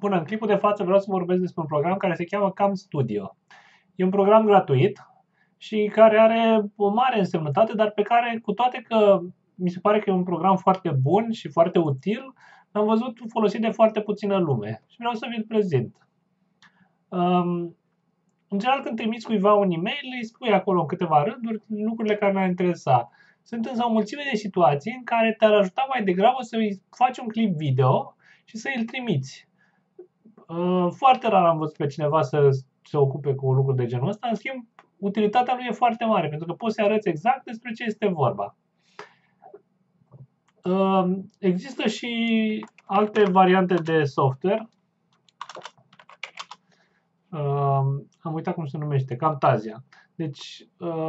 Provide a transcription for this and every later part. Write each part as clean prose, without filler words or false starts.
Bună, în clipul de față vreau să vorbesc despre un program care se cheamă Cam Studio. E un program gratuit și care are o mare însemnătate, dar pe care, cu toate că mi se pare că e un program foarte bun și foarte util, l-am văzut folosit de foarte puțină lume și vreau să vi-l prezint. În general, când trimiți cuiva un e-mail, îi spui acolo în câteva rânduri lucrurile care ne-ar interesa. Sunt însă o mulțime de situații în care te-ar ajuta mai degrabă să îi faci un clip video și să îl trimiți. Foarte rar am văzut pe cineva să se ocupe cu lucruri de genul ăsta. În schimb, utilitatea lui e foarte mare, pentru că poți să arăți exact despre ce este vorba. Există și alte variante de software. Am uitat cum se numește, Camtasia. Deci,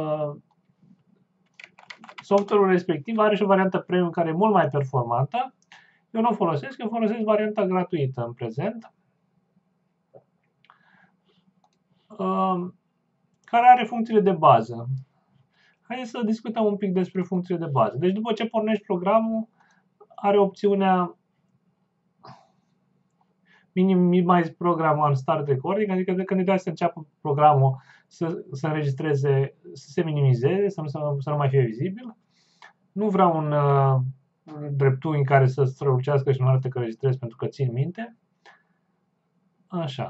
software-ul respectiv are și o variantă premium care e mult mai performantă. Eu nu o folosesc, eu folosesc varianta gratuită în prezent, care are funcțiile de bază. Haideți să discutăm un pic despre funcțiile de bază. Deci după ce pornești programul, are opțiunea Minimize Program on Start Recording, adică de când îi dai să înceapă programul să înregistreze, să se minimizeze, să nu mai fie vizibil. Nu vreau un dreptunghi în care să strălucească și nu arate că registrez pentru că țin minte. Așa.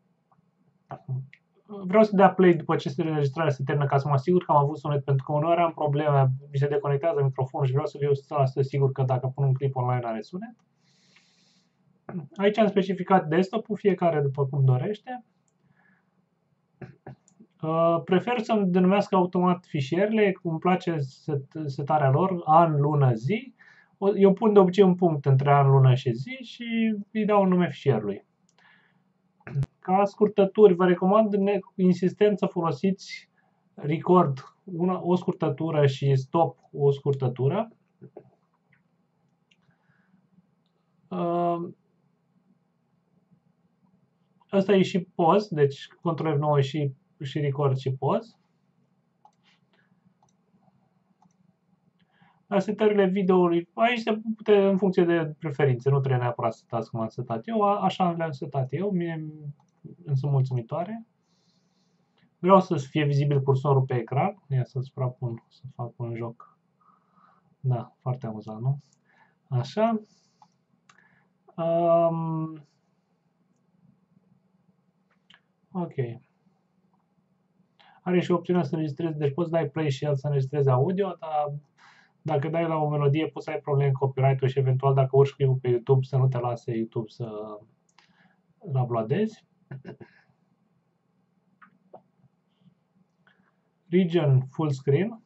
Vreau să dea play după ce înregistrarea se termină ca să mă asigur că am avut sunet, pentru că uneori am probleme, mi se deconectează microfonul și vreau să fiu 100% sigur că dacă pun un clip online are sunet. Aici am specificat desktop-ul, fiecare după cum dorește. Prefer să-mi denumească automat fișierele, îmi place setarea lor, an, lună, zi. Eu pun de obicei un punct între an, lună și zi și îi dau un nume fișierului. Ca scurtături, vă recomand insistent să folosiți record o scurtătură și stop o scurtătură. Asta e și pause, deci Ctrl F9 și record și pause. La setările videoului, aici se pute în funcție de preferințe, nu trebuie neapărat să setați cum am setat eu, așa le-am setat eu, mie îmi sunt mulțumitoare. Vreau să fie vizibil cursorul pe ecran, ia să suprapun, să fac un joc. Da, foarte amuzant, nu? Așa. Ok. Are și opțiunea să înregistrezi, deci poți dai play și el să înregistreze audio, dar dacă dai la o melodie poți să ai probleme cu copyright-ul și eventual dacă urci clipul pe YouTube să nu te lase YouTube să-l uploadezi. Region full screen.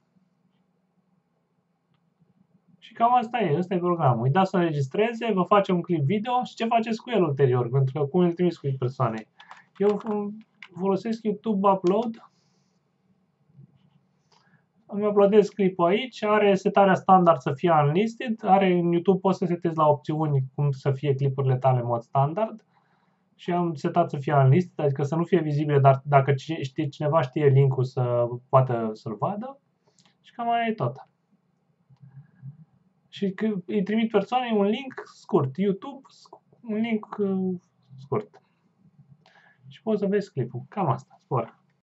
Și cam asta e programul. Îi dați să înregistreze, vă face un clip video și ce faceți cu el ulterior, pentru că cum îl trimis cu persoanei. Eu folosesc YouTube Upload. Îmi uploadez clipul aici, are setarea standard să fie unlisted, în YouTube poți să setezi la opțiuni cum să fie clipurile tale în mod standard și am setat să fie unlisted, adică să nu fie vizibile, dar dacă cineva știe link-ul să poată să-l vadă și cam aia e tot. Și îi trimit persoanei un link scurt, YouTube, un link scurt. Și poți să vezi clipul. Cam asta, spor.